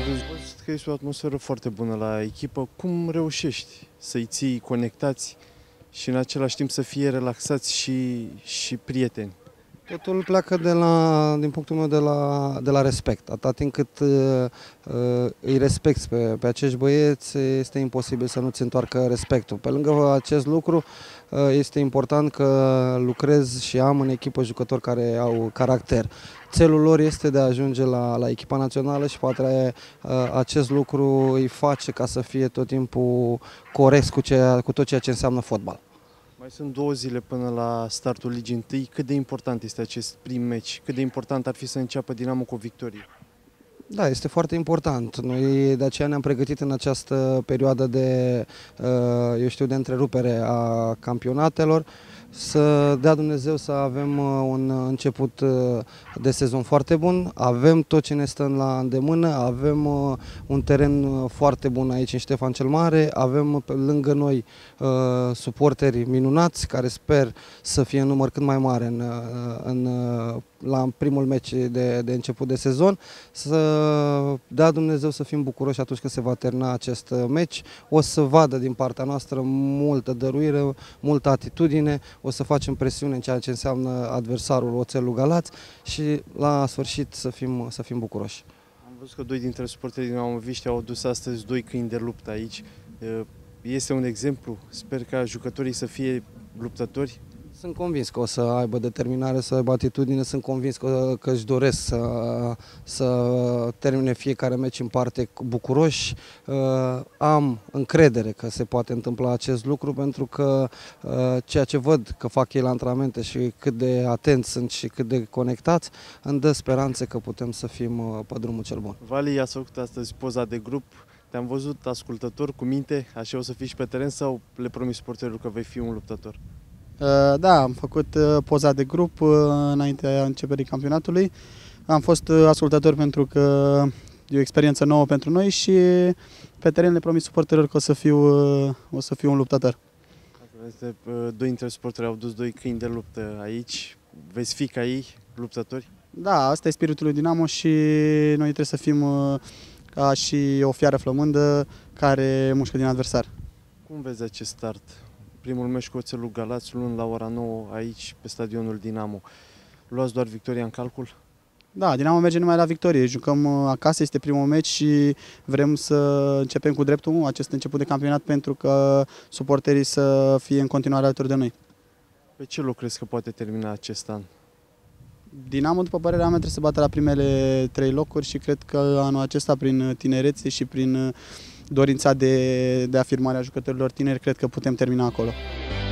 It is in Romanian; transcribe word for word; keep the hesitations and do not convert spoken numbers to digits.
văzut că este o atmosferă foarte bună la echipă. Cum reușești să-i ții conectați și în același timp să fie relaxați și, și prieteni? Totul pleacă de la, din punctul meu de la, de la respect. Atât timp cât uh, îi respecti pe, pe acești băieți, este imposibil să nu-ți întoarcă respectul. Pe lângă acest lucru, uh, este important că lucrez și am în echipă jucători care au caracter. Țelul lor este de a ajunge la, la echipa națională și poate uh, acest lucru îi face ca să fie tot timpul corect cu, ceea, cu tot ceea ce înseamnă fotbal. Mai sunt două zile până la startul Ligii întâi. Cât de important este acest prim meci? Cât de important ar fi să înceapă Dinamo cu o victorie? Da, este foarte important. Noi de aceea ne-am pregătit în această perioadă de, eu știu, de întrerupere a campionatelor, să dea Dumnezeu să avem un început de sezon foarte bun, avem tot ce ne stă la îndemână, avem un teren foarte bun aici în Ștefan cel Mare, avem lângă noi suporteri minunați care sper să fie în număr cât mai mare în, în, la primul meci de, de început de sezon, să dea Dumnezeu să fim bucuroși atunci când se va termina acest meci, o să vadă din partea noastră multă dăruire, multă atitudine, o să facem presiune în ceea ce înseamnă adversarul Oțelul Galați și la sfârșit să fim, să fim bucuroși. Am văzut că doi dintre suporterii dinamoviști au adus astăzi doi câini de luptă aici. Este un exemplu, sper ca jucătorii să fie luptători. Sunt convins că o să aibă determinare, să aibă atitudine, sunt convins că, că își doresc să, să termine fiecare meci în parte bucuroși. Am încredere că se poate întâmpla acest lucru pentru că ceea ce văd că fac ei la antrenamente și cât de atenți sunt și cât de conectați, îmi dă speranțe că putem să fim pe drumul cel bun. Vali, ați făcut astăzi poza de grup. Te-am văzut ascultător, cu minte, așa o să fii și pe teren sau le promis suporterilor că vei fi un luptător? Da, am făcut poza de grup înaintea începerii campionatului. Am fost ascultător pentru că e o experiență nouă pentru noi și pe teren le promis suporterilor că o să fiu, o să fiu un luptător. Doi dintre suporteri au dus doi câini de luptă aici. Veți fi ca ei luptători? Da, asta e spiritul lui Dinamo și noi trebuie să fim ca și o fiară flămândă care mușcă din adversar. Cum vezi acest start? Primul meci cu Oțelul Galați, luni la ora nouă aici pe stadionul Dinamo. Luați doar victoria în calcul? Da, Dinamo merge numai la victorie. Jucăm acasă, este primul meci și vrem să începem cu dreptul acest început de campionat pentru că suporterii să fie în continuare alături de noi. Pe ce loc crezi că poate termina acest an? Dinamo, după părerea mea, trebuie să bată la primele trei locuri și cred că anul acesta, prin tinerețe și prin dorința de, de afirmare a jucătorilor tineri, cred că putem termina acolo.